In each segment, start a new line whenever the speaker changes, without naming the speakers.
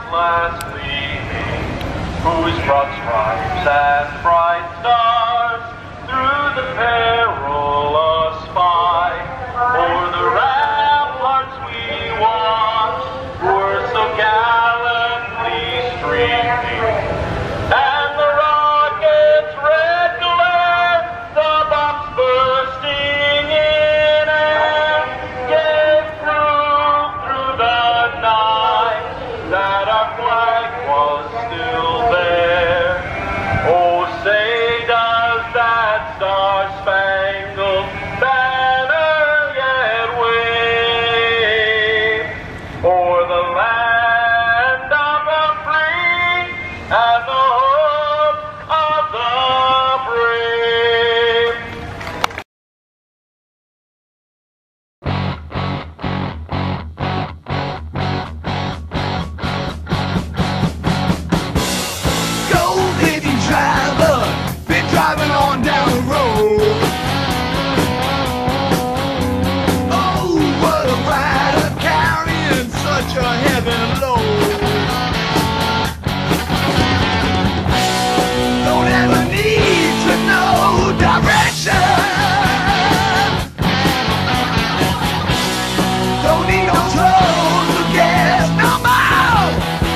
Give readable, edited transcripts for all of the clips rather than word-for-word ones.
last gleaming, whose broad stripes and bright stars through the perilous fight o'er the ramparts we watched were so gallantly streaming, and the rocket's red glare, the bombs bursting in and gave proof through the night that our flag was still there. Oh, say does that star-spangled banner yet wave o'er the land of the free and the hope of the brave?
Go, baby driver, been driving on down the road. Oh, what a rider carrying such a heavy load. Don't ever need to know direction. Don't need no tolls or gas no more.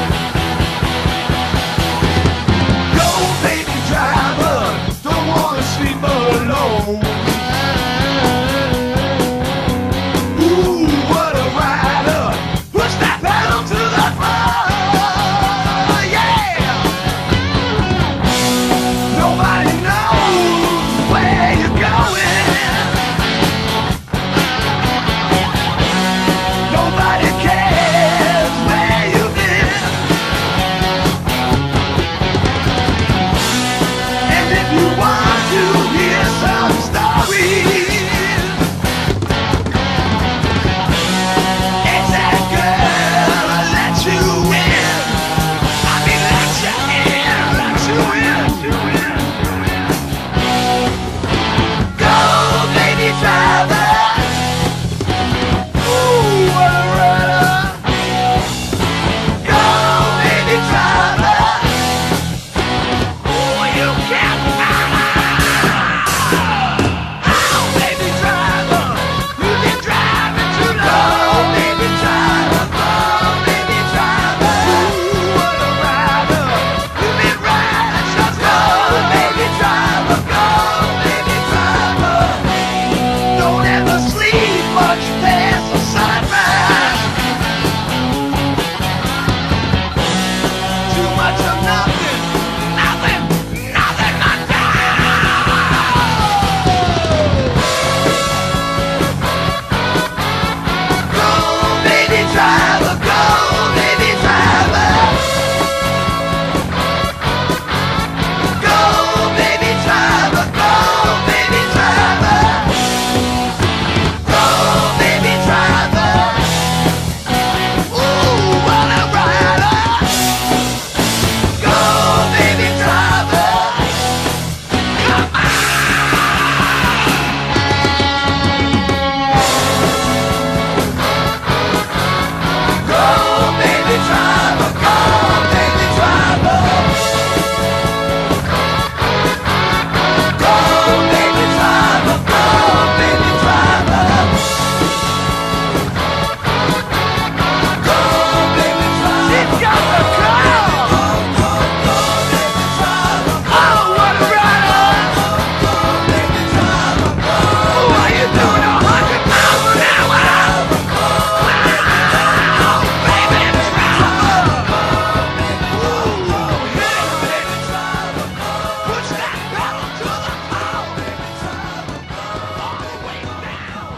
Go, baby driver, don't wanna sleep alone. Ooh, what a rider, push that pedal to the floor, yeah. Nobody knows where you're going. Nobody cares where you've been. And if you want to hear some stories, it's that girl that let you in. I mean, let you in, let you in. Go, baby driver. Ooh, what a rider. Go, baby driver. Oh, you can't oh, baby driver, you've been driving too long. Baby driver, go, baby driver. Ooh, what a rider, you've been riding so slow. Baby driver, go, baby driver. Don't ever sleep much past the sunrise. Too much of nothing, nothing, nothing but go, baby driver, go, baby driver. Go, baby driver, go, baby driver. Go, baby driver. Ooh, what a rider. Go, baby driver. Come on. Go, baby driver, go, baby driver. Go, baby driver, go, baby driver. Go, baby driver. She's got the car. Oh, what a rider. Oh, are you doing 100 miles an hour? Wow, baby driver. Ooh, hit it, baby driver. Push that pedal to the floor. All the way down.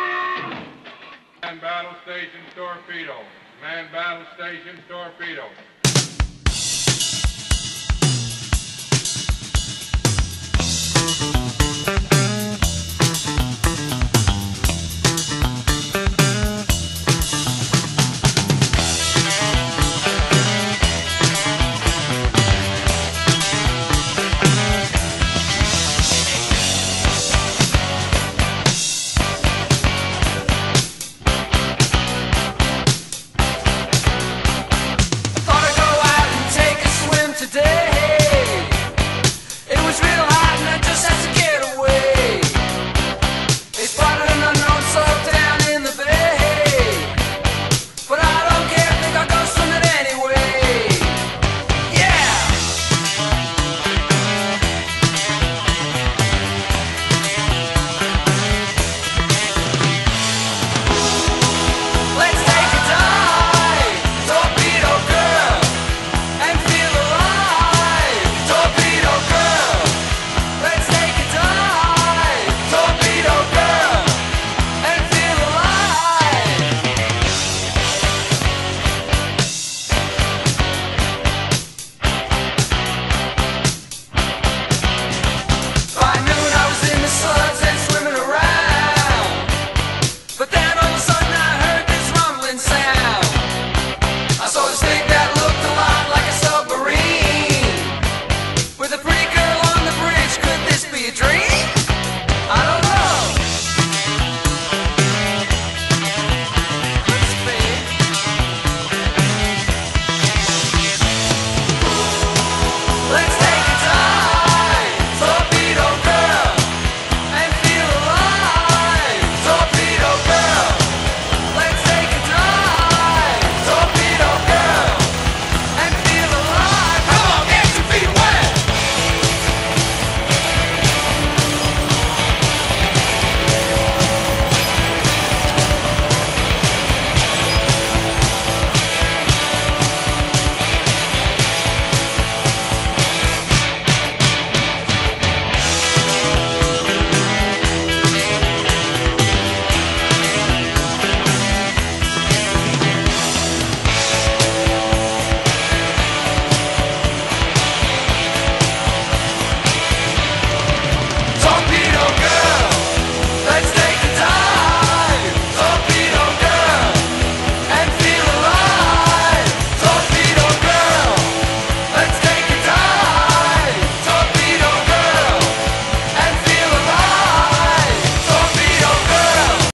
Man battle station torpedo. Man battle station torpedo.